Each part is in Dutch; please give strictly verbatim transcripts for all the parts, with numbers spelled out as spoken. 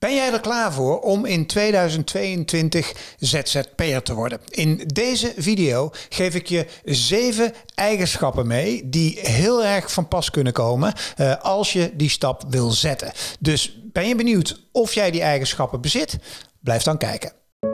Ben jij er klaar voor om in tweeduizend tweeëntwintig Z Z P'er te worden? In deze video geef ik je zeven eigenschappen mee die heel erg van pas kunnen komen uh, als je die stap wil zetten. Dus ben je benieuwd of jij die eigenschappen bezit? Blijf dan kijken.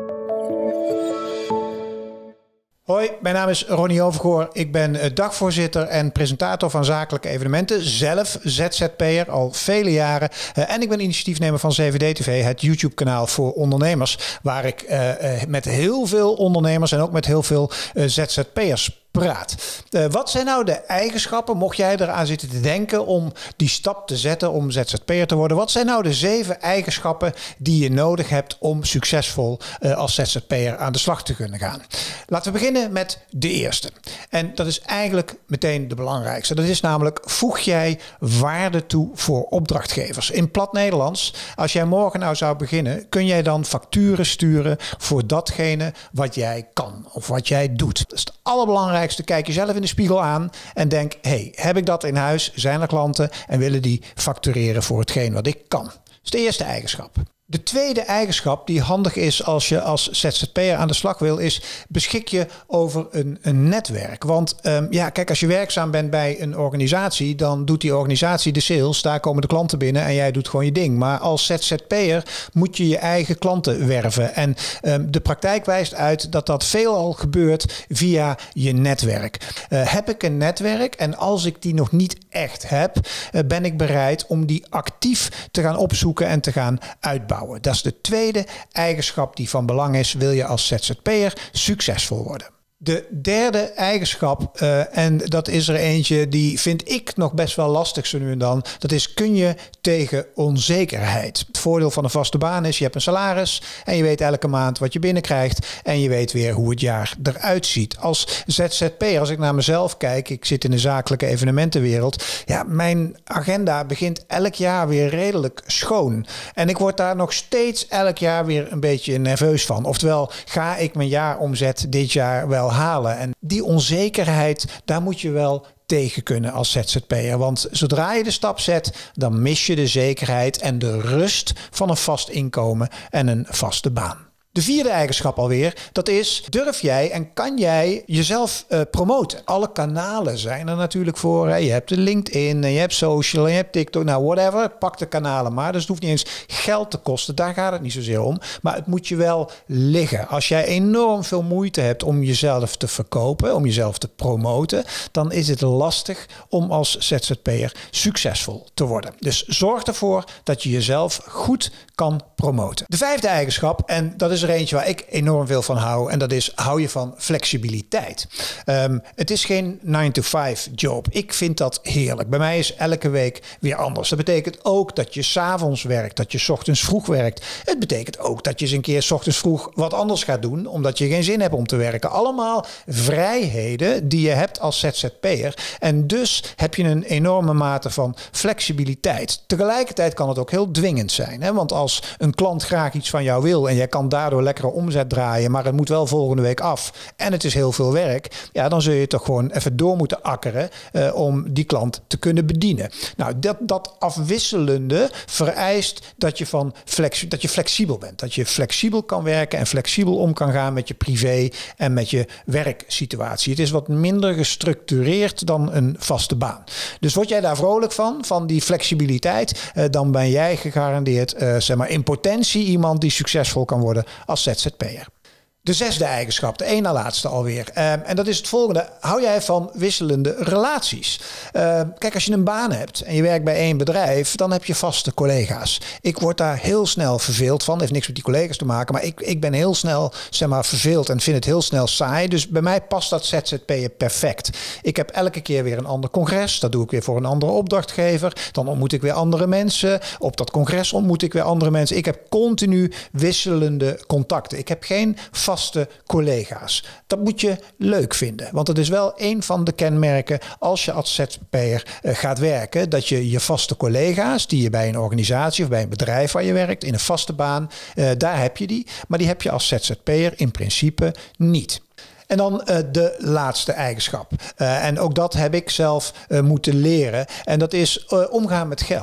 Hoi, mijn naam is Ronnie Overgoor. Ik ben dagvoorzitter en presentator van zakelijke evenementen. Zelf Z Z P'er al vele jaren. Uh, en ik ben initiatiefnemer van zeven D T V, het YouTube kanaal voor ondernemers. Waar ik uh, uh, met heel veel ondernemers en ook met heel veel uh, Z Z P'ers praat. Uh, wat zijn nou de eigenschappen, mocht jij eraan zitten te denken om die stap te zetten om Z Z P'er te worden? Wat zijn nou de zeven eigenschappen die je nodig hebt om succesvol uh, als Z Z P'er aan de slag te kunnen gaan? Laten we beginnen met de eerste. En dat is eigenlijk meteen de belangrijkste. Dat is namelijk, voeg jij waarde toe voor opdrachtgevers? In plat Nederlands, als jij morgen nou zou beginnen, kun jij dan facturen sturen voor datgene wat jij kan of wat jij doet. Dat is het allerbelangrijkste. Kijk jezelf in de spiegel aan en denk, hey, heb ik dat in huis? Zijn er klanten en willen die factureren voor hetgeen wat ik kan? Dat is de eerste eigenschap. De tweede eigenschap die handig is als je als Z Z P'er aan de slag wil, is beschik je over een, een netwerk. Want um, ja, kijk, als je werkzaam bent bij een organisatie, dan doet die organisatie de sales, daar komen de klanten binnen en jij doet gewoon je ding. Maar als Z Z P'er moet je je eigen klanten werven. En um, de praktijk wijst uit dat dat veelal gebeurt via je netwerk. Uh, heb ik een netwerk en als ik die nog niet echt heb, uh, ben ik bereid om die actief te gaan opzoeken en te gaan uitbouwen. Dat is de tweede eigenschap die van belang is, wil je als Z Z P'er succesvol worden. De derde eigenschap, uh, en dat is er eentje die vind ik nog best wel lastig zo nu en dan. Dat is, kun je tegen onzekerheid. Het voordeel van een vaste baan is, je hebt een salaris en je weet elke maand wat je binnenkrijgt. En je weet weer hoe het jaar eruit ziet. Als Z Z P'er, als ik naar mezelf kijk, ik zit in de zakelijke evenementenwereld. Ja, mijn agenda begint elk jaar weer redelijk schoon. En ik word daar nog steeds elk jaar weer een beetje nerveus van. Oftewel, ga ik mijn jaaromzet dit jaar wel halen? En die onzekerheid, daar moet je wel tegen kunnen als Z Z P'er. Want zodra je de stap zet, dan mis je de zekerheid en de rust van een vast inkomen en een vaste baan. De vierde eigenschap alweer, dat is, durf jij en kan jij jezelf uh, promoten? Alle kanalen zijn er natuurlijk voor. Hè? Je hebt de LinkedIn, en je hebt social, en je hebt TikTok, nou whatever. Pak de kanalen maar. Dus het hoeft niet eens geld te kosten. Daar gaat het niet zozeer om. Maar het moet je wel liggen. Als jij enorm veel moeite hebt om jezelf te verkopen, om jezelf te promoten, dan is het lastig om als Z Z P'er succesvol te worden. Dus zorg ervoor dat je jezelf goed kan promoten. De vijfde eigenschap, en dat is er eentje waar ik enorm veel van hou, en dat is, hou je van flexibiliteit. Um, het is geen nine to five job. Ik vind dat heerlijk. Bij mij is elke week weer anders. Dat betekent ook dat je 's avonds werkt, dat je 's ochtends vroeg werkt. Het betekent ook dat je eens een keer 's ochtends vroeg wat anders gaat doen, omdat je geen zin hebt om te werken. Allemaal vrijheden die je hebt als Z Z P'er. En dus heb je een enorme mate van flexibiliteit. Tegelijkertijd kan het ook heel dwingend zijn. Hè? Want als een klant graag iets van jou wil en jij kan daardoor lekkere omzet draaien, maar het moet wel volgende week af en het is heel veel werk, ja, dan zul je toch gewoon even door moeten akkeren uh, om die klant te kunnen bedienen. Nou, dat, dat afwisselende vereist dat je, van flex, dat je flexibel bent. Dat je flexibel kan werken en flexibel om kan gaan met je privé en met je werksituatie. Het is wat minder gestructureerd dan een vaste baan. Dus word jij daar vrolijk van, van die flexibiliteit, uh, dan ben jij gegarandeerd uh, zeg maar in potentie iemand die succesvol kan worden als Z Z P'er. De zesde eigenschap, de één na laatste alweer. Uh, en dat is het volgende. Hou jij van wisselende relaties? Uh, kijk, als je een baan hebt en je werkt bij één bedrijf, dan heb je vaste collega's. Ik word daar heel snel verveeld van. Heeft niks met die collega's te maken. Maar ik, ik ben heel snel zeg maar, verveeld en vind het heel snel saai. Dus bij mij past dat Z Z P'er perfect. Ik heb elke keer weer een ander congres. Dat doe ik weer voor een andere opdrachtgever. Dan ontmoet ik weer andere mensen. Op dat congres ontmoet ik weer andere mensen. Ik heb continu wisselende contacten. Ik heb geen vaste collega's. Dat moet je leuk vinden. Want het is wel een van de kenmerken als je als Z Z P'er gaat werken. Dat je je vaste collega's die je bij een organisatie of bij een bedrijf waar je werkt in een vaste baan, uh, daar heb je die. Maar die heb je als Z Z P'er in principe niet. En dan uh, de laatste eigenschap. Uh, en ook dat heb ik zelf uh, moeten leren. En dat is uh, omgaan met geld.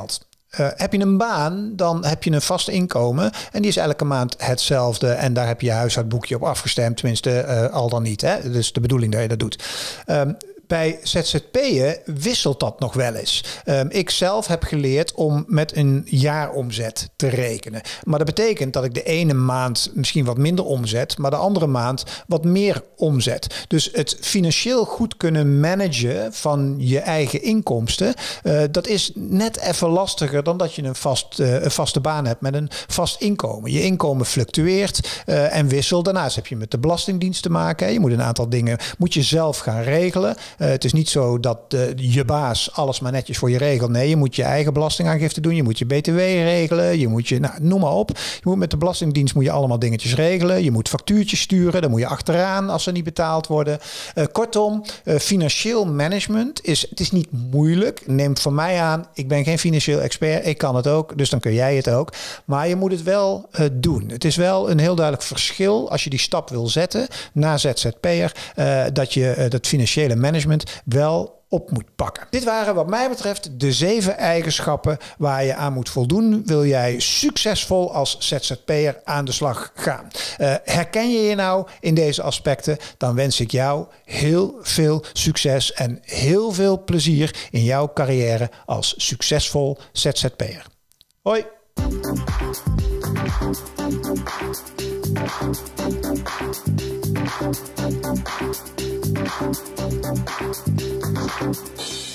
Uh, heb je een baan, dan heb je een vast inkomen. En die is elke maand hetzelfde. En daar heb je je huishoudboekje op afgestemd. Tenminste, uh, al dan niet. Hè? Dus de bedoeling dat je dat doet. Um, Bij Z Z P'en wisselt dat nog wel eens. Um, ik zelf heb geleerd om met een jaaromzet te rekenen. Maar dat betekent dat ik de ene maand misschien wat minder omzet, maar de andere maand wat meer omzet. Dus het financieel goed kunnen managen van je eigen inkomsten, uh, dat is net even lastiger dan dat je een, vast, uh, een vaste baan hebt met een vast inkomen. Je inkomen fluctueert uh, en wisselt. Daarnaast heb je met de Belastingdienst te maken. Je moet een aantal dingen moet je zelf gaan regelen. Uh, het is niet zo dat uh, je baas alles maar netjes voor je regelt. Nee, je moet je eigen belastingaangifte doen. Je moet je B T W regelen. Je moet je, nou, noem maar op. Je moet met de Belastingdienst moet je allemaal dingetjes regelen. Je moet factuurtjes sturen. Dan moet je achteraan als ze niet betaald worden. Uh, kortom, uh, financieel management is, het is niet moeilijk. Neem van mij aan, ik ben geen financieel expert. Ik kan het ook, dus dan kun jij het ook. Maar je moet het wel uh, doen. Het is wel een heel duidelijk verschil als je die stap wil zetten naar Z Z P'er. Uh, dat je uh, dat financiële management wel op moet pakken. Dit waren wat mij betreft de zeven eigenschappen waar je aan moet voldoen. Wil jij succesvol als Z Z P'er aan de slag gaan? Uh, herken je je nou in deze aspecten? Dan wens ik jou heel veel succes en heel veel plezier in jouw carrière als succesvol Z Z P'er. Hoi! Thank you.